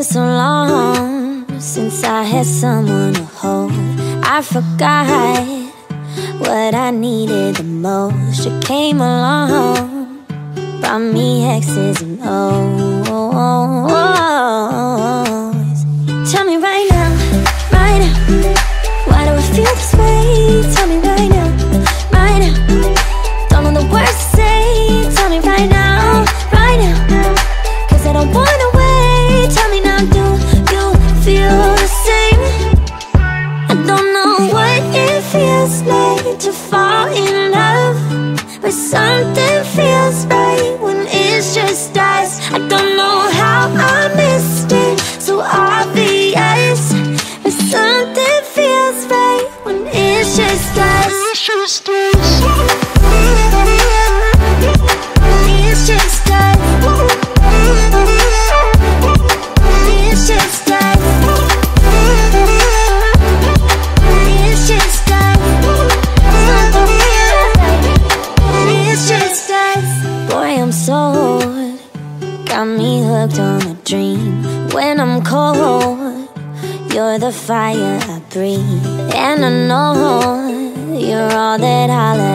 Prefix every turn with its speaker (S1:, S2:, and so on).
S1: so long since I had someone to hold. I forgot what I needed the most. You came along, brought me X's and O's. Tell me right now, why do I feel this way? Tell me right now, don't know the words to say. Tell me right now, cause I don't wanna wait. Tell me now, do you feel the same? I don't know what it feels like to fall in love, but something feels right when it's just us. I don't know how I missed it, so obvious, but something feels right when it's just us. It's just us. It's just us. It's just us. It's just us. It's just us. Boy, I'm sold. Got me hooked on a dream. When I'm cold, you're the fire I breathe. And I know you're all that I'll